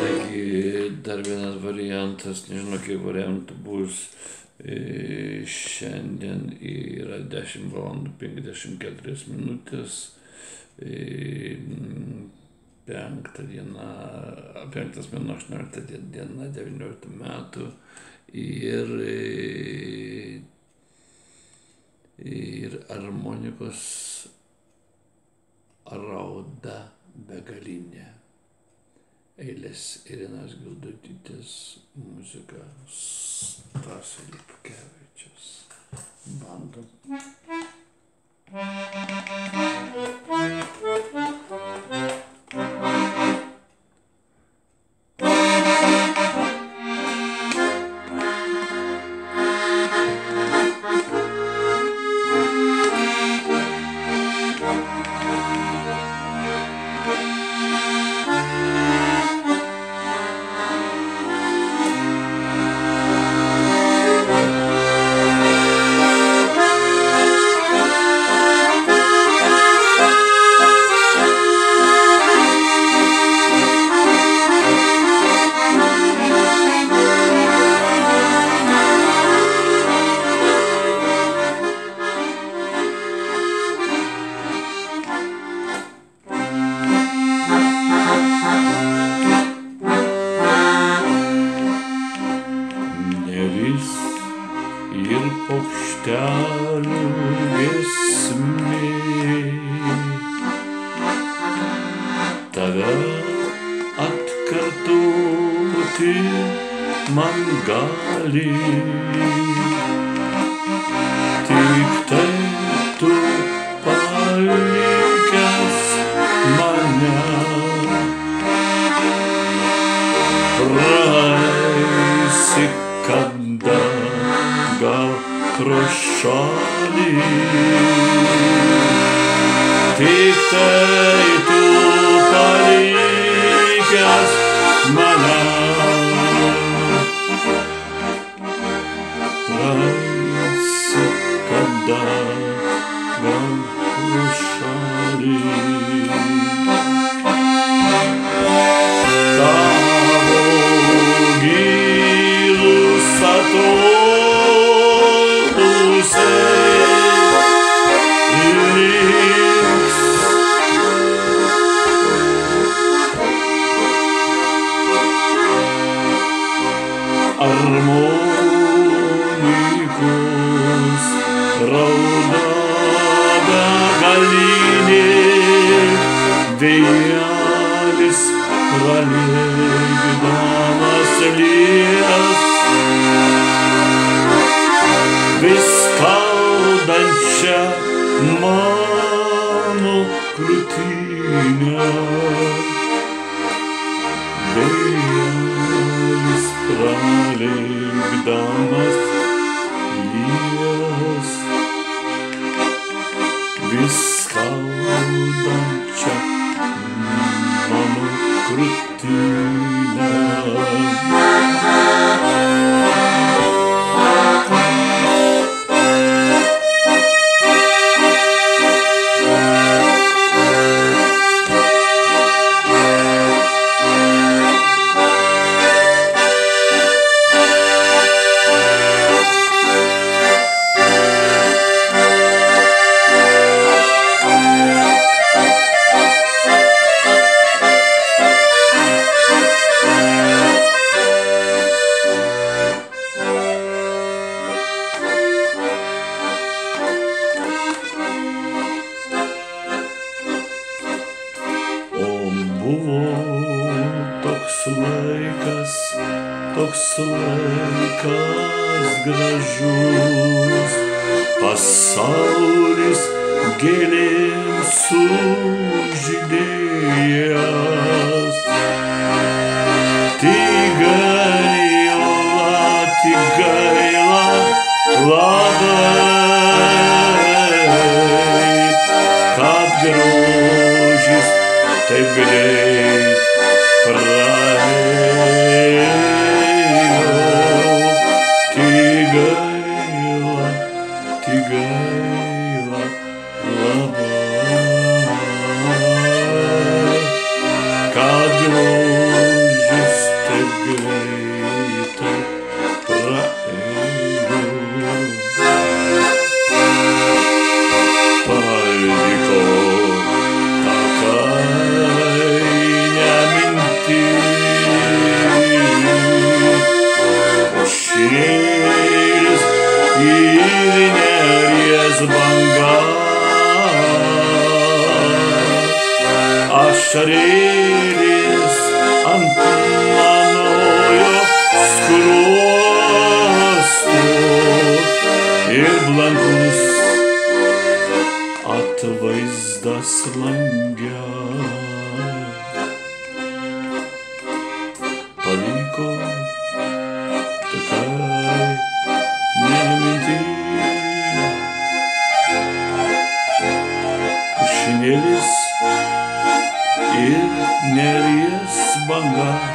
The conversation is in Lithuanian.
Taigi dar vienas variantas, nežinau kiek variantų bus, šiandien yra 10:54. 5 mėnuo 18 diena 19 metų ir armonikos rauda begalinė. Eilės Irinos Gildutytės, muzika Stasio Lipkevičiaus. Bandom. Ir paukštelių giesmė tave atkartoti man gali, tik tai tu palikęs mane. Praeisi kada gal pro šalį, tik tai tu palikęs mane. Praeisi kada gal pro šalį, tavo gilus armonikos rauda begalinė, vėjelis pralėkdamas lies, vis skaudančią mano krūtinę. Vėjelis pralėkdamas lies, vis skaudančią mano krūtinę. Toks laikas gražus, pasaulis gėlėm sužydėjęs. Tik gaila labai, kad grožis taip greit praėjo. Tik gaila labai, kad grožis šešėlis ant manojo skruosto ir blankus atvaizdas lange. Pavyko tokiai neminti. Pušynėlis ir neries banga.